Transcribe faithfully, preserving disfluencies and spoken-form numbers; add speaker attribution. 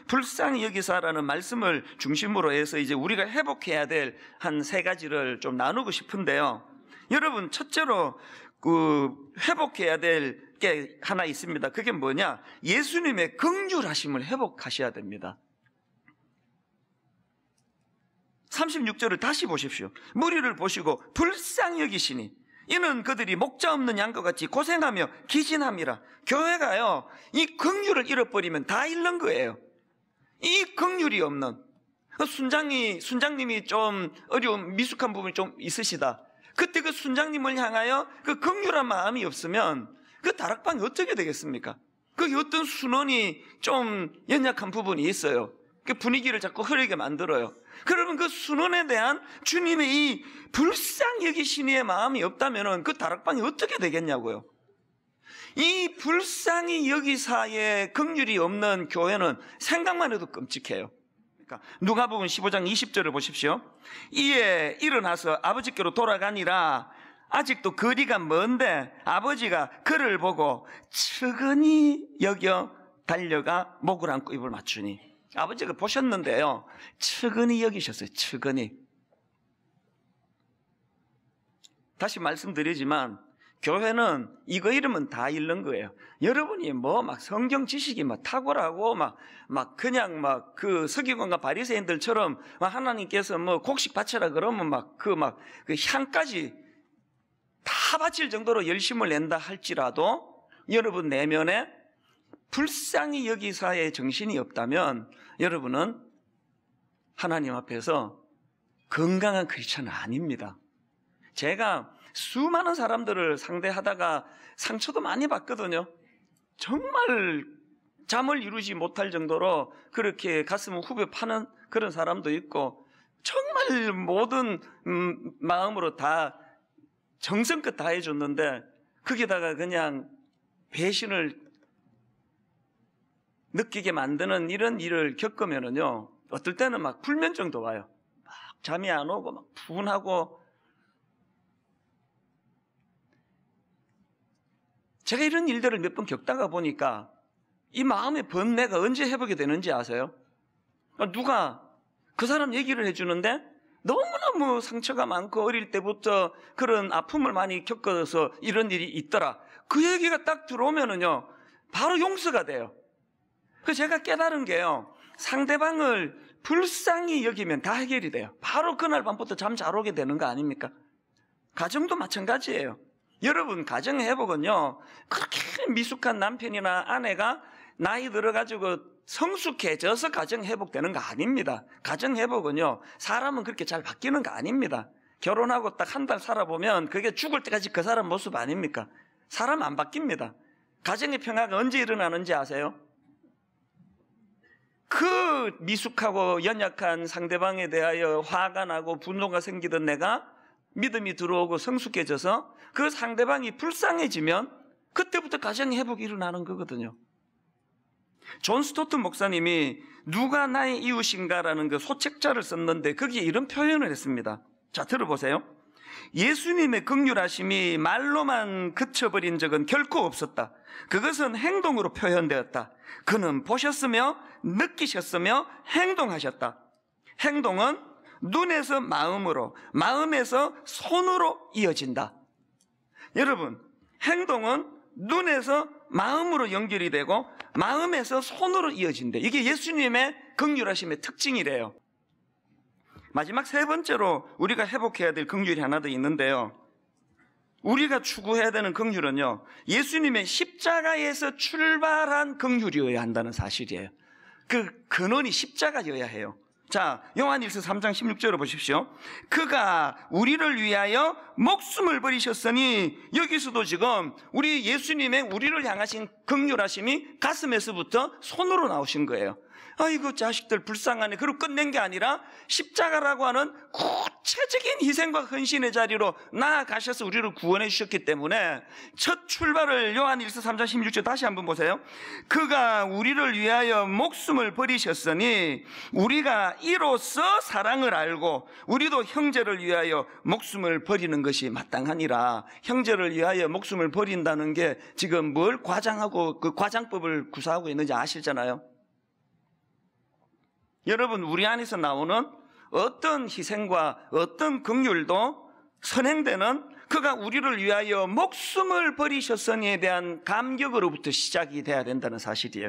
Speaker 1: 불쌍히 여기사라는 말씀을 중심으로 해서 이제 우리가 회복해야 될 한 세 가지를 좀 나누고 싶은데요. 여러분, 첫째로 그 회복해야 될 게 하나 있습니다. 그게 뭐냐? 예수님의 긍휼하심을 회복하셔야 됩니다. 삼십육 절을 다시 보십시오. 무리를 보시고 불쌍히 여기시니 이는 그들이 목자 없는 양과 같이 고생하며 기진함이라. 교회가요, 이 긍휼을 잃어버리면 다 잃는 거예요. 이 긍휼이 없는, 순장이, 순장님이 좀 어려운 미숙한 부분이 좀 있으시다. 그때 그 순장님을 향하여 그 긍휼한 마음이 없으면 그 다락방이 어떻게 되겠습니까? 그 어떤 순원이 좀 연약한 부분이 있어요. 그 분위기를 자꾸 흐르게 만들어요. 그러면 그 순원에 대한 주님의 이 불쌍히 여기시니의 마음이 없다면 그 다락방이 어떻게 되겠냐고요. 이 불쌍히 여기사의 긍휼이 없는 교회는 생각만 해도 끔찍해요. 그러니까 누가복음 십오 장 이십 절을 보십시오. 이에 일어나서 아버지께로 돌아가니라. 아직도 거리가 먼데 아버지가 그를 보고 측은히 여겨 달려가 목을 안고 입을 맞추니. 아버지가 보셨는데요, 측은히 여기셨어요. 측은히. 다시 말씀드리지만 교회는 이거 이러면 다 잃는 거예요. 여러분이 뭐 막 성경 지식이 막 탁월하고 막, 막 그냥 막 그 서기관과 바리새인들처럼 막 하나님께서 뭐 곡식 바쳐라 그러면 막 그 막 그 향까지 다 바칠 정도로 열심을 낸다 할지라도 여러분 내면에 불쌍히 여기사의 정신이 없다면 여러분은 하나님 앞에서 건강한 크리스천은 아닙니다. 제가 수많은 사람들을 상대하다가 상처도 많이 받거든요. 정말 잠을 이루지 못할 정도로 그렇게 가슴을 후벼 파는 그런 사람도 있고, 정말 모든 음, 마음으로 다 정성껏 다 해줬는데 거기다가 그냥 배신을 느끼게 만드는 이런 일을 겪으면은요, 어떨 때는 막 불면증도 와요. 막 잠이 안 오고 막 분하고. 제가 이런 일들을 몇 번 겪다가 보니까 이 마음의 번뇌가 언제 회복이 되는지 아세요? 누가 그 사람 얘기를 해주는데 너무너무 상처가 많고 어릴 때부터 그런 아픔을 많이 겪어서 이런 일이 있더라. 그 얘기가 딱 들어오면은요, 바로 용서가 돼요. 그래서 제가 깨달은 게요, 상대방을 불쌍히 여기면 다 해결이 돼요. 바로 그날 밤부터 잠 잘 오게 되는 거 아닙니까? 가정도 마찬가지예요. 여러분, 가정 회복은요, 그렇게 미숙한 남편이나 아내가 나이 들어가지고 성숙해져서 가정 회복되는 거 아닙니다. 가정 회복은요, 사람은 그렇게 잘 바뀌는 거 아닙니다. 결혼하고 딱 한 달 살아보면 그게 죽을 때까지 그 사람 모습 아닙니까? 사람 안 바뀝니다. 가정의 평화가 언제 일어나는지 아세요? 그 미숙하고 연약한 상대방에 대하여 화가 나고 분노가 생기던 내가 믿음이 들어오고 성숙해져서 그 상대방이 불쌍해지면 그때부터 가정 회복이 일어나는 거거든요. 존 스토튼 목사님이 누가 나의 이웃인가라는 그 소책자를 썼는데 거기에 이런 표현을 했습니다. 자, 들어보세요. 예수님의 긍휼하심이 말로만 그쳐버린 적은 결코 없었다. 그것은 행동으로 표현되었다. 그는 보셨으며 느끼셨으며 행동하셨다. 행동은 눈에서 마음으로, 마음에서 손으로 이어진다. 여러분, 행동은 눈에서 마음으로 연결이 되고 마음에서 손으로 이어진대. 이게 예수님의 긍휼하심의 특징이래요. 마지막 세 번째로 우리가 회복해야 될 긍휼이 하나 더 있는데요, 우리가 추구해야 되는 긍휼은요, 예수님의 십자가에서 출발한 긍휼이어야 한다는 사실이에요. 그 근원이 십자가여야 해요. 자, 요한일서 삼 장 십육 절을 보십시오. 그가 우리를 위하여 목숨을 버리셨으니, 여기서도 지금 우리 예수님의 우리를 향하신 긍휼하심이 가슴에서부터 손으로 나오신 거예요. 아이고 자식들 불쌍하네, 그리고 끝낸 게 아니라 십자가라고 하는 구체적인 희생과 헌신의 자리로 나아가셔서 우리를 구원해 주셨기 때문에 첫 출발을 요한일서 삼 장 십육 절 다시 한번 보세요. 그가 우리를 위하여 목숨을 버리셨으니 우리가 이로써 사랑을 알고 우리도 형제를 위하여 목숨을 버리는 것이 마땅하니라. 형제를 위하여 목숨을 버린다는 게 지금 뭘 과장하고 그 과장법을 구사하고 있는지 아시잖아요. 여러분, 우리 안에서 나오는 어떤 희생과 어떤 긍휼도 선행되는 그가 우리를 위하여 목숨을 버리셨으니에 대한 감격으로부터 시작이 돼야 된다는 사실이에요.